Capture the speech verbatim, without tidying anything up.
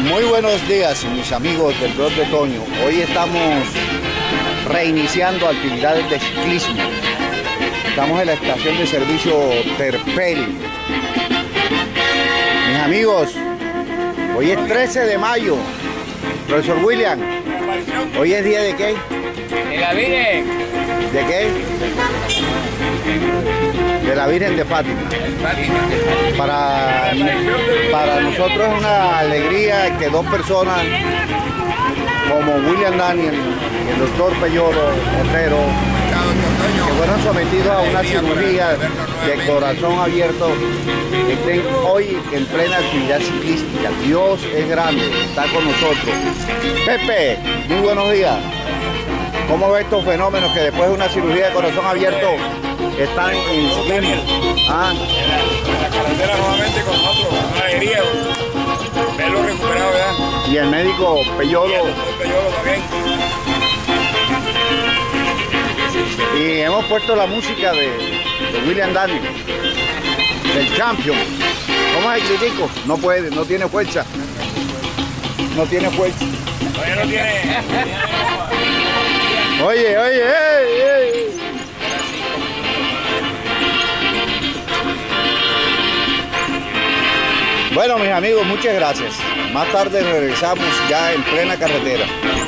Muy buenos días, mis amigos del blog de Toño. Hoy estamos reiniciando actividades de ciclismo. Estamos en la estación de servicio Terpel. Mis amigos, hoy es trece de mayo. Profesor William, ¿hoy es día de qué? De la Virgen. ¿De qué? De la Virgen de Fátima. Para, para nosotros es una alegría que dos personas como William Daniel y el doctor Peyolo Otero, que fueron sometidos a una cirugía de corazón abierto, estén hoy en plena actividad ciclística. Dios es grande, está con nosotros. Pepe, muy buenos días. ¿Cómo ve estos fenómenos que después de una cirugía de corazón abierto están en ciclismo? Ah. En la, en la carretera nuevamente con nosotros, una alegría verlo recuperado ya. Y el médico Peyolo. Y el doctor Peyolo también. Y hemos puesto la música de, de William Daniel, del Champion. ¿Cómo es el critico? No puede, no tiene fuerza. No tiene fuerza. Todavía no tiene. Oye, oye, ey, ey. Bueno, mis amigos, muchas gracias. Más tarde regresamos ya en plena carretera.